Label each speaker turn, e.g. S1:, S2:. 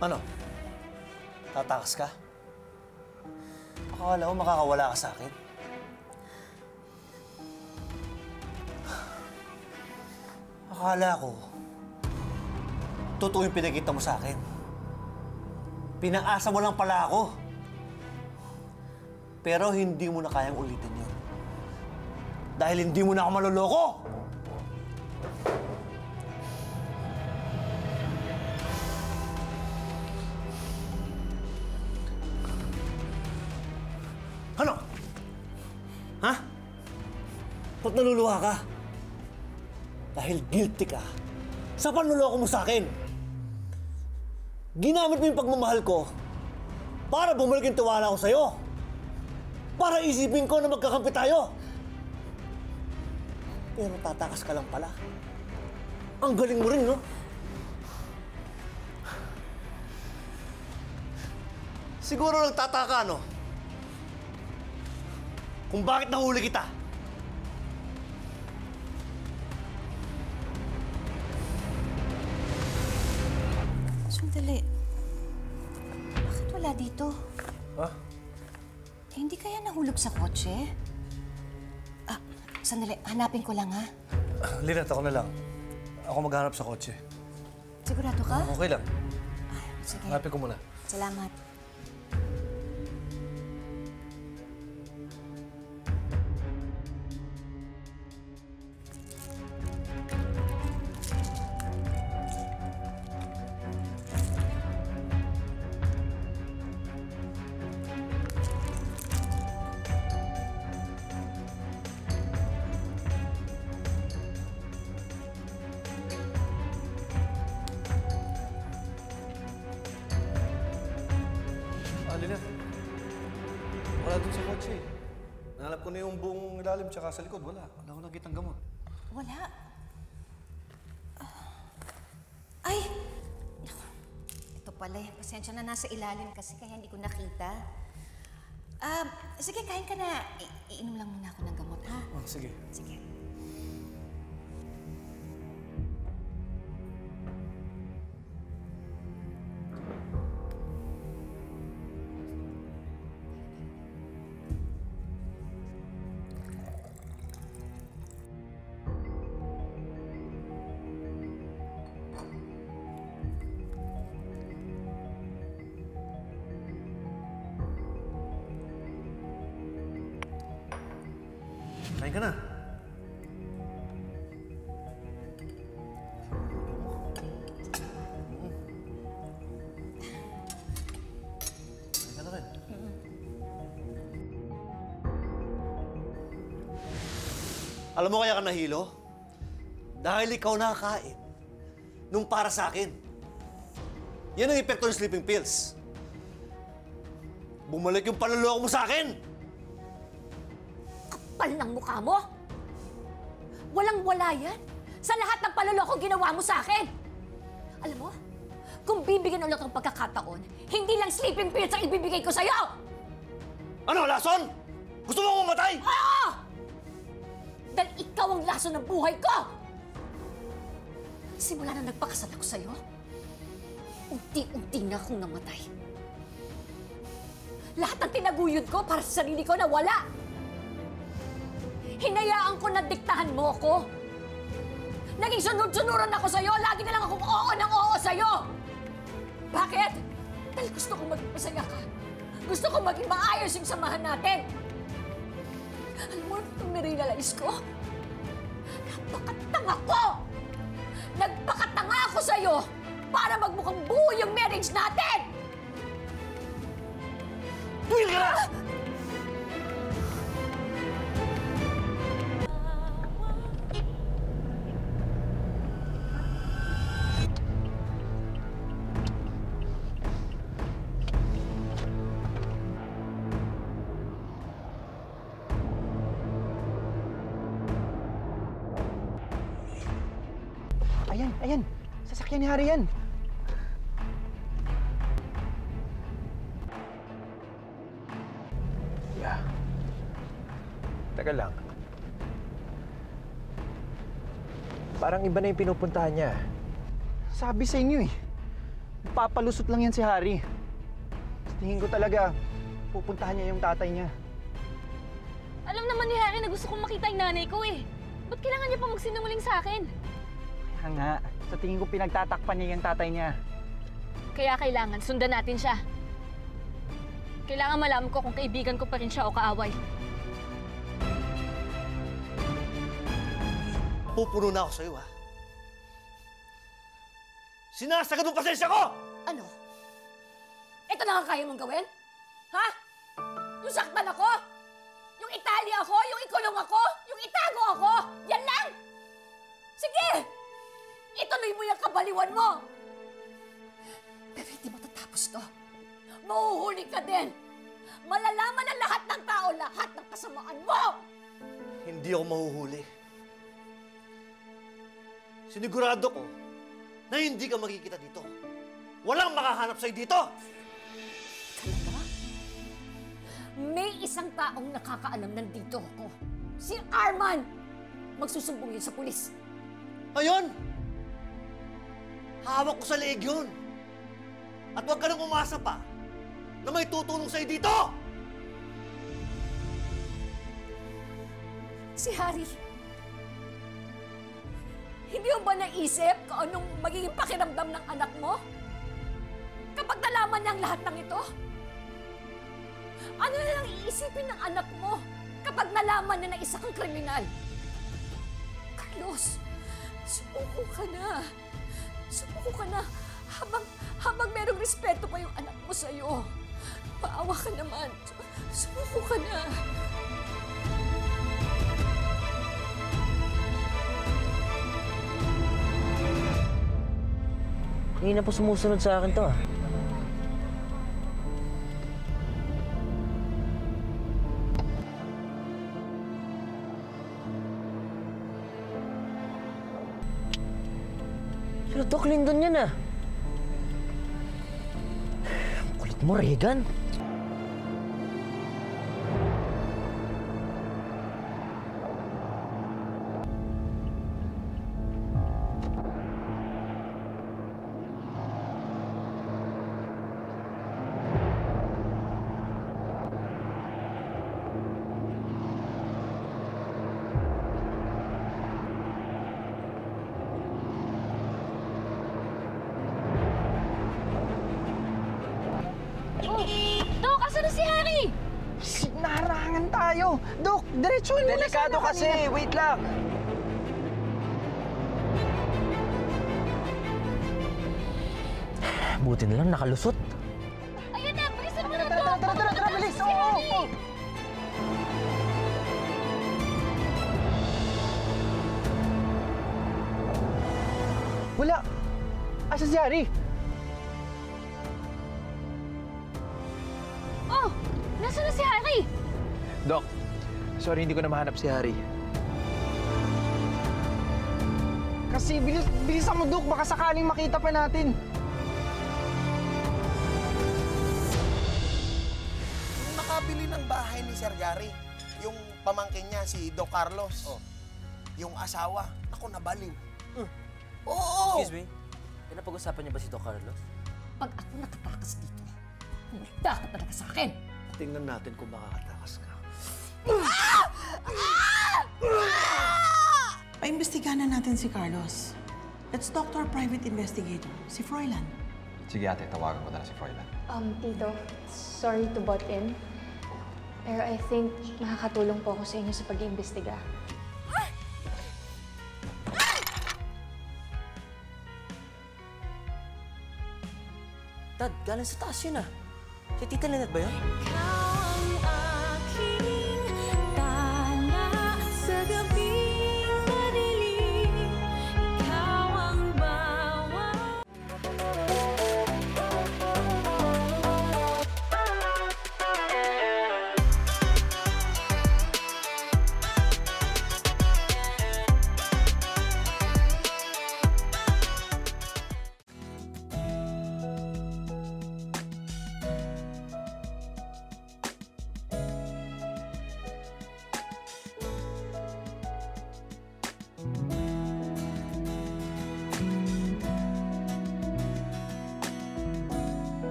S1: Ano? Tatakas ka? Akala ko makakawala ka sa akin. Akala ko, totoo yung pinakita mo sa akin. Pinaasa mo lang pala ako. Pero hindi mo na kayang ulitin yun. Dahil hindi mo na ako maloloko! Ano? Ha? Ba't naluluha ka? Dahil guilty ka sa panluloko mo sa akin. Ginamit mo yung pagmamahal ko para bumalik yung tiwala ko sa'yo. Para isipin ko na magkakampi tayo. Pero tatakas ka lang pala. Ang galing mo rin, no? Siguro nagtataka, no? Kung bakit nahuli kita.
S2: Sandali. Bakit wala dito?
S1: Ha?
S2: Eh, hindi kaya nahulog sa kotse? Sandali. Hanapin ko lang, ha?
S1: Lyneth, ako na lang. Ako maghanap sa kotse.
S2: Sigurado ka?
S1: Okay lang.
S2: Sige.
S1: Hanapin ko muna.
S2: Salamat.
S1: Lyneth, wala dun sa kotse. Nahanap ko na yung buong ilalim tsaka sa likod. Wala ko nakitang gamot.
S2: Wala. Ay! Naku, ito pala eh. Pasensya na nasa ilalim kasi kaya hindi ko nakita. Sige, kain ka na. Iinom lang muna ako ng gamot, ha?
S1: Oh, sige.
S2: Sige.
S1: Kain ka na. Kain ka na rin. Alam mo kaya ka nahilo? Dahil ikaw nakakain nung para sa akin. Yan ang epekto ng sleeping pills. Bumalik yung panloloko mo sa akin!
S3: Kapal ng mukha mo! Walang-wala yan sa lahat ng paloloko ginawa mo sa akin! Alam mo, kung bibigyan ulit ng pagkakataon, hindi lang sleeping pills ang ibibigay ko sa'yo!
S1: Ano, lason? Gusto mo akong matay?
S3: Oo! Dahil ikaw ang lason ng buhay ko! Simula na nagpakasal ako sa'yo, unti-unti na akong namatay. Lahat ng tinaguyod ko para sa sarili ko nawala. Hinayaan ko na diktahan mo ko. Naging sunod-sunuran ako sa'yo. Lagi na lang akong oo ng oo sa'yo. Bakit? Dahil gusto kong maging masaya ka. Gusto kong maging maayos yung samahan natin. Alam mo, itong narealize ko, napakatanga ko! Nagpakatanga ako sa'yo para magmukhang buo yung marriage natin!
S1: Tuwil ka na!
S4: Ayan! Sasakyan ni Hari yan! Yeah. Teka lang. Parang iba na yung pinupuntahan niya. Sabi sa inyo eh. Nagpapalusot lang yan si Harry. Tingin ko talaga, pupuntahan niya yung tatay niya.
S3: Alam naman ni Harry na gusto kong makita yung nanay ko eh. Ba't kailangan niya pa magsinungaling sa akin?
S4: Kaya nga, sa tingin ko pinagtatakpan niya yung tatay niya.
S3: Kaya kailangan sundan natin siya. Kailangan malaman ko kung kaibigan ko pa rin siya o kaaway.
S1: Pupuno na ako sa'yo, ha? Sinasagad mo pasensya ko!
S3: Ano? Ito na ang kaya mong gawin? Ha? Yung saktan ako? Yung itali ako? Yung ikulong ako? Yung itago ako? Yan lang! Sige! Ituloy mo yung kabaliwan mo! Pero hindi matatapos to. Mahuhuli ka din! Malalaman ng lahat ng tao lahat ng kasamaan mo!
S1: Hindi ako mahuhuli. Sinigurado ko na hindi ka makikita dito. Walang makahanap sa'yo dito!
S3: Talaga? May isang taong nakakaalam nandito ako. Si Arman! Magsusumbong yun sa pulis.
S1: Ayun! Hawak ko sa leeg yun. At huwag ka nang umasa pa na may tutulong sa'yo dito!
S3: Si Harry, hindi mo ba naisip kung anong magiging pakiramdam ng anak mo? Kapag nalaman niya ang lahat ng ito? Ano na lang iisipin ng anak mo kapag nalaman niya na isa kang kriminal? Carlos, sumuko ka na. Sumuko ka na. Habang merong respeto pa yung anak mo sa'yo. Paawa ka naman. Sumuko ka na.
S5: Hindi na po sumusunod sa akin to ah. Pero Doc, Lyndon yan ah. Ang kulit mo, Regan.
S3: Dok, asan na si Harry?
S4: Naharangan tayo! Dok, diretsuhin mo na
S5: Delikado
S4: sana
S5: kasi,
S4: kanina.
S5: wait lang. Buti na lang nakalusot.
S3: Ayan na, bilisan mo na,
S4: Tara,
S3: Dok!
S4: tara, tara, tara, bilis! Oo, oo, oo. Wala! Asa si Harry?
S3: Oh, nasaan na si Harry?
S4: Doc, sorry hindi ko na mahanap si Harry. Kasi bilisan mo, Doc. Baka sakaling makita pa natin.
S6: Yung nakabili ng bahay ni Sir Gary, yung pamangkin niya, si Doc Carlos. Yung asawa, ako nabaliw. Oo!
S5: Excuse me, pinapag-usapan niyo ba si Doc Carlos?
S3: Pag ako nakatakas dito, humanda ka talaga sa akin.
S1: Tingnan natin kung makakatakas ka.
S7: Paimbestigahan na natin si Carlos. Let's talk to our private investigator, si Froilan.
S8: Sige ate, tawagan ko na lang si Froilan.
S9: Tito, sorry to butt in. Pero I think makakatulong po ako sa inyo sa pag-iimbestiga.
S5: Dad, galing sa taas yun ah. Si Tita Lyneth ba yun?